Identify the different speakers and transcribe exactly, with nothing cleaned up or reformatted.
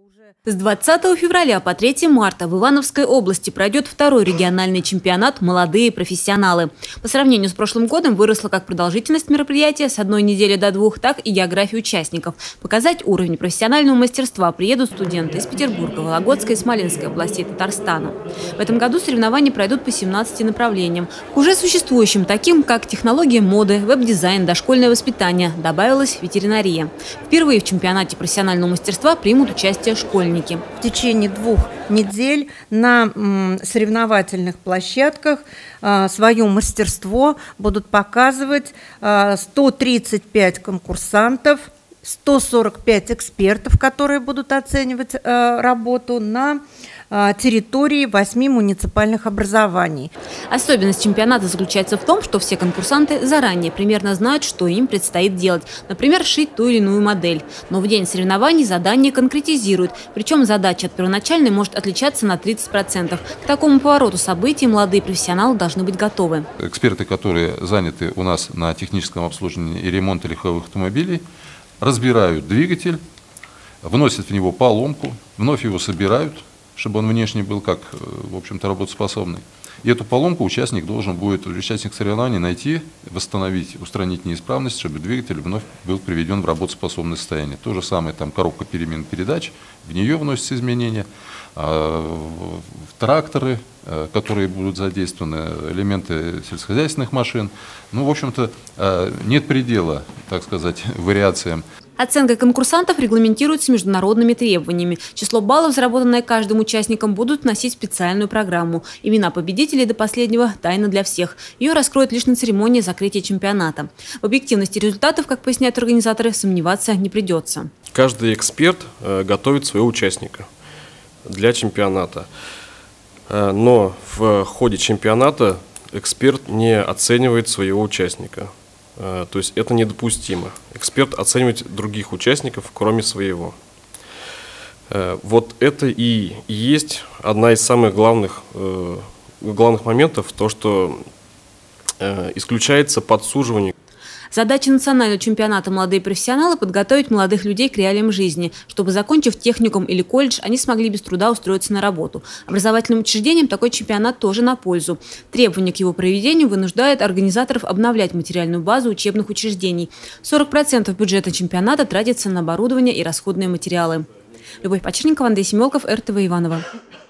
Speaker 1: С двадцатого февраля по третье марта в Ивановской области пройдет второй региональный чемпионат «Молодые профессионалы». По сравнению с прошлым годом выросла как продолжительность мероприятия с одной недели до двух, так и география участников. Показать уровень профессионального мастерства приедут студенты из Петербурга, Вологодской и Смоленской областей Татарстана. В этом году соревнования пройдут по семнадцати направлениям. К уже существующим, таким как технология моды, веб-дизайн, дошкольное воспитание, добавилась ветеринария. Впервые в чемпионате профессионального мастерства примут участие школьники.
Speaker 2: В течение двух недель на соревновательных площадках свое мастерство будут показывать сто тридцать пять конкурсантов, сто сорок пять экспертов, которые будут оценивать работу на территории восьми муниципальных образований.
Speaker 1: Особенность чемпионата заключается в том, что все конкурсанты заранее примерно знают, что им предстоит делать. Например, шить ту или иную модель. Но в день соревнований задание конкретизируют. Причем задача от первоначальной может отличаться на тридцать процентов. К такому повороту событий молодые профессионалы должны быть готовы.
Speaker 3: Эксперты, которые заняты у нас на техническом обслуживании и ремонте легковых автомобилей, разбирают двигатель, вносят в него поломку, вновь его собирают, чтобы он внешне был как, в общем-то, работоспособный. И эту поломку участник должен будет, участник соревнований, найти, восстановить, устранить неисправность, чтобы двигатель вновь был приведен в работоспособное состояние. То же самое, там, коробка перемен передач, в нее вносятся изменения. В тракторы, которые будут задействованы, элементы сельскохозяйственных машин. Ну, в общем-то, нет предела, так сказать, вариациям.
Speaker 1: Оценка конкурсантов регламентируется международными требованиями. Число баллов, заработанное каждым участником, будут вносить в специальную программу. Имена победителей до последнего тайна для всех. Ее раскроют лишь на церемонии закрытия чемпионата. В объективности результатов, как поясняют организаторы, сомневаться не придется.
Speaker 4: Каждый эксперт готовит своего участника для чемпионата. Но в ходе чемпионата эксперт не оценивает своего участника. То есть это недопустимо. Эксперт оценивает других участников, кроме своего. Вот это и есть одна из самых главных, главных моментов, то, что исключается подсуживание.
Speaker 1: Задача национального чемпионата «Молодые профессионалы» – подготовить молодых людей к реалиям жизни, чтобы, закончив техникум или колледж, они смогли без труда устроиться на работу. Образовательным учреждениям такой чемпионат тоже на пользу. Требования к его проведению вынуждают организаторов обновлять материальную базу учебных учреждений. сорок процентов бюджета чемпионата тратится на оборудование и расходные материалы. Любовь Почерникова, Андрей Семелков, эр тэ вэ Иваново.